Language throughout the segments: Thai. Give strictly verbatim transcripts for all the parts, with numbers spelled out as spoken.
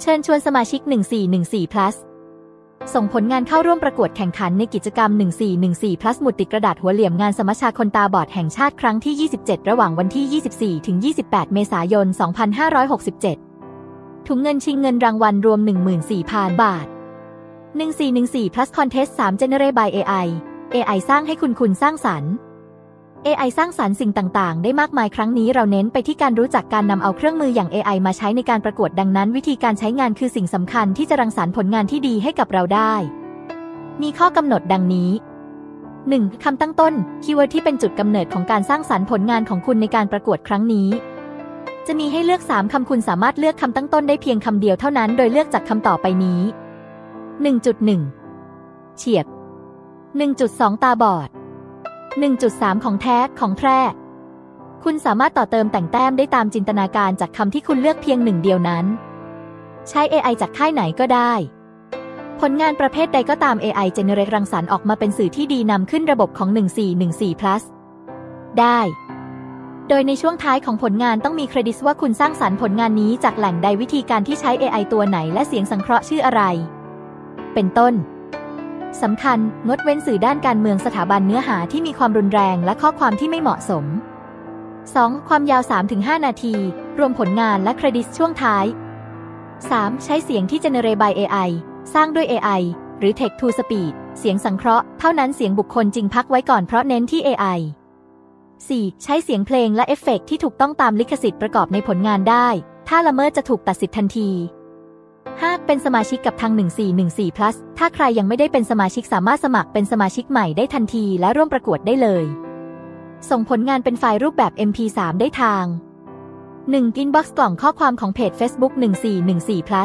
เชิญชวนสมาชิกหนึ่งสี่หนึ่งสี่ plus ส่งผลงานเข้าร่วมประกวดแข่งขันในกิจกรรมหนึ่งสี่หนึ่งสี่ plus หมุดติดกระดาษหัวเหลี่ยมงานสมัชชาคนตาบอดแห่งชาติครั้งที่ยี่สิบเจ็ดระหว่างวันที่ยี่สิบสี่ถึงยี่สิบแปดเมษายนสองพันห้าร้อยหกสิบเจ็ดถุงเงินชิงเงินรางวัลรวม หนึ่งหมื่นสี่พัน บาทหนึ่งสี่หนึ่งสี่ plus contest สาม Generate by เอ ไอ เอ ไอ สร้างให้คุณคุณสร้างสรรค์ เอ ไอ สร้างสรรค์สิ่งต่างๆได้มากมายครั้งนี้เราเน้นไปที่การรู้จักการนำเอาเครื่องมืออย่าง เอ ไอ มาใช้ในการประกวดดังนั้นวิธีการใช้งานคือสิ่งสำคัญที่จะรังสรรค์ผลงานที่ดีให้กับเราได้มีข้อกำหนดดังนี้ หนึ่ง คำตั้งต้นคีย์เวิร์ดที่เป็นจุดกำเนิดของการสร้างสรรค์ผลงานของคุณในการประกวดครั้งนี้จะมีให้เลือกสามคำคุณสามารถเลือกคำตั้งต้นได้เพียงคำเดียวเท่านั้นโดยเลือกจากคำต่อไปนี้ หนึ่งจุดหนึ่ง เฉียบ หนึ่งจุดสอง ตาบอด หนึ่งจุดสาม ของแท้ของแท้คุณสามารถต่อเติมแต่งแต้มได้ตามจินตนาการจากคำที่คุณเลือกเพียงหนึ่งเดียวนั้นใช้ เอ ไอ จากค่ายไหนก็ได้ผลงานประเภทใดก็ตาม เอ ไอ Generate รังสรรค์ออกมาเป็นสื่อที่ดีนำขึ้นระบบของหนึ่งสี่หนึ่งสี่ plus ได้โดยในช่วงท้ายของผลงานต้องมีเครดิตว่าคุณสร้างสรรค์ผลงานนี้จากแหล่งใดวิธีการที่ใช้ เอ ไอ ตัวไหนและเสียงสังเคราะห์ชื่ออะไรเป็นต้นสำคัญงดเว้นสื่อด้านการเมืองสถาบันเนื้อหาที่มีความรุนแรงและข้อความที่ไม่เหมาะสม สอง ความยาว สามถึงห้า นาทีรวมผลงานและเครดิตช่วงท้าย สาม ใช้เสียงที่ Generate by เอ ไอ สร้างด้วย เอ ไอ หรือ Text to Speech เสียงสังเคราะห์เท่านั้นเสียงบุคคลจริงพักไว้ก่อนเพราะเน้นที่ เอ ไอ สี่ ใช้เสียงเพลงและเอฟเฟกต์ที่ถูกต้องตามลิขสิทธิ์ประกอบในผลงานได้ถ้าละเมิดจะถูกตัดสิทธิ์ทันทีห้า เป็นสมาชิกกับทางหนึ่งสี่หนึ่งสี่ plus ถ้าใครยังไม่ได้เป็นสมาชิกสามารถสมัครเป็นสมาชิกใหม่ได้ทันทีและร่วมประกวดได้เลยส่งผลงานเป็นไฟล์รูปแบบ เอ็ม พี สาม ได้ทาง หนึ่ง inbox กล่องข้อความของเพจ Facebook หนึ่งสี่หนึ่งสี่ plus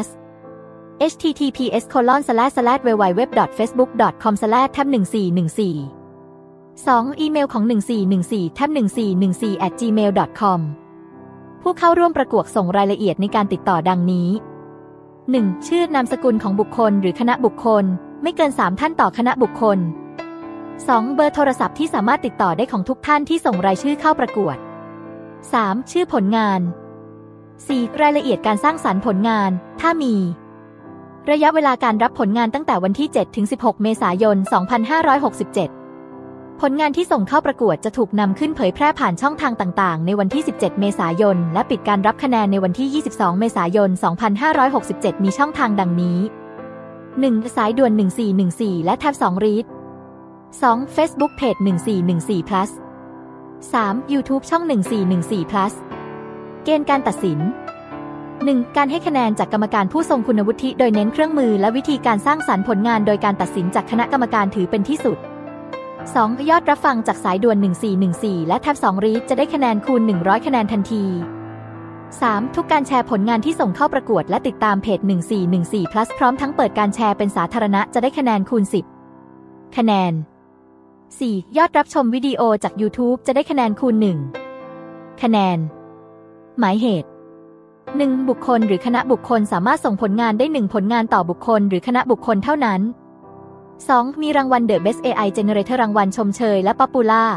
https colon slash slash www.facebook.com slash tab หนึ่งสี่หนึ่งสี่ สอง อีเมลของหนึ่งสี่หนึ่งสี่ tab หนึ่งสี่หนึ่งสี่ at gmail dot com ผู้เข้าร่วมประกวดส่งรายละเอียดในการติดต่อดังนี้ หนึ่ง ชื่อนามสกุลของบุคคลหรือคณะบุคคลไม่เกินสามท่านต่อคณะบุคคล สอง เบอร์โทรศัพท์ที่สามารถติดต่อได้ของทุกท่านที่ส่งรายชื่อเข้าประกวด สาม ชื่อผลงาน สี่ รายละเอียดการสร้างสรรค์ผลงานถ้ามีระยะเวลาการรับผลงานตั้งแต่วันที่ เจ็ดถึงสิบหก เมษายน สองพันห้าร้อยหกสิบเจ็ด ผลงานที่ส่งเข้าประกวดจะถูกนำขึ้นเผยแพร่ผ่านช่องทางต่างๆในวันที่ สิบเจ็ด เมษายนและปิดการรับคะแนนในวันที่ ยี่สิบสอง เมษายน สองพันห้าร้อยหกสิบเจ็ด มีช่องทางดังนี้ หนึ่ง สายด่วนหนึ่งสี่หนึ่งสี่และแท็บสอง รีด สอง Facebook Page หนึ่งสี่หนึ่งสี่ plus สาม YouTube ช่องหนึ่งสี่หนึ่งสี่ plus เกณฑ์การตัดสินหนึ่ง การให้คะแนนจากกรรมการผู้ทรงคุณวุฒิโดยเน้นเครื่องมือและวิธีการสร้างสรรค์ผลงานโดยการตัดสินจากคณะกรรมการถือเป็นที่สุด สอง ยอดรับฟังจากสายด่วนหนึ่งสี่หนึ่งสี่และแท็บสอง รีดจะได้คะแนนคูณหนึ่งร้อยคะแนนทันที สาม ทุกการแชร์ผลงานที่ส่งเข้าประกวดและติดตามเพจหนึ่งสี่หนึ่งสี่ plus พร้อมทั้งเปิดการแชร์เป็นสาธารณะจะได้คะแนนคูณสิบคะแนน สี่ ยอดรับชมวิดีโอจาก YouTube จะได้คะแนนคูณหนึ่งคะแนนหมายเหตุหนึ่ง บุคคลหรือคณะบุคคลสามารถส่งผลงานได้หนึ่งผลงานต่อบุคคลหรือคณะบุคคลเท่านั้น สอง มีรางวัล The Best เอ ไอ Generator รางวัลชมเชยและ Popular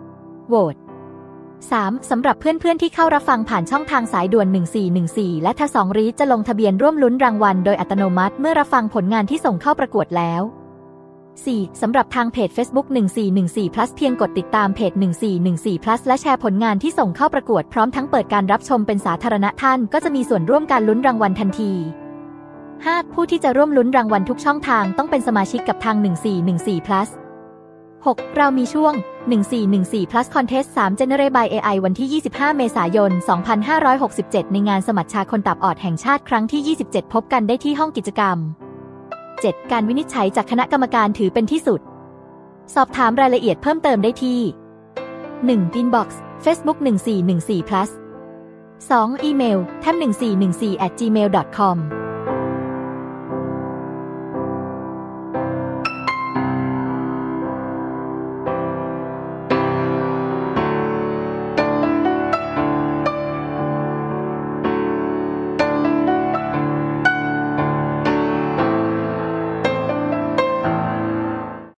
Vote สาม สำหรับเพื่อนๆที่เข้ารับฟังผ่านช่องทางสายด่วนหนึ่งสี่หนึ่งสี่และแท็บสอง รีดจะลงทะเบียนร่วมลุ้นรางวัลโดยอัตโนมัติเมื่อรับฟังผลงานที่ส่งเข้าประกวดแล้ว สี่ สำหรับทางเพจ Facebook หนึ่งสี่หนึ่งสี่ plus เพียงกดติดตามเพจหนึ่งสี่หนึ่งสี่ plus และแชร์ผลงานที่ส่งเข้าประกวดพร้อมทั้งเปิดการรับชมเป็นสาธารณะท่านก็จะมีส่วนร่วมการลุ้นรางวัลทันที ห้า ผู้ที่จะร่วมลุ้นรางวัลทุกช่องทางต้องเป็นสมาชิกกับทางหนึ่งสี่หนึ่งสี่ plus หก เรามีช่วงหนึ่งสี่หนึ่งสี่ plus contest สาม Generate by เอ ไอ วันที่ยี่สิบห้าเมษายน สองพันห้าร้อยหกสิบเจ็ดในงานสมัชชาคนตาบอดแห่งชาติครั้งที่ยี่สิบเจ็ดพบกันได้ที่ห้องกิจกรรม เจ็ด การวินิจฉัยจากคณะกรรมการถือเป็นที่สุดสอบถามรายละเอียดเพิ่มเติมได้ที่ หนึ่ง inbox Facebook หนึ่งสี่หนึ่งสี่ plus สอง อีเมล tab หนึ่งสี่หนึ่งสี่ at gmail dot com